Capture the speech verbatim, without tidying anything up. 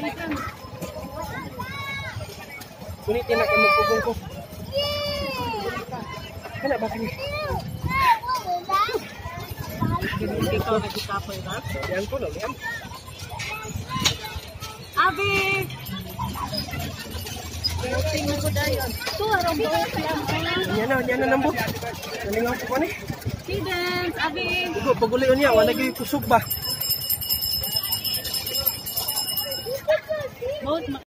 Ngunit tinak kayo magpugong ko. Kana ba kanya? Ikaw nagkikapoy ba? Yan ko lang yan. Abi! Tingnan ko dayon. Ito, arang bawat lang. Yan na, yan na nambo. Nalingaw ko pa ni. Students, Abi! Igo, pagulion niya. Wala kayo kusog ba? Both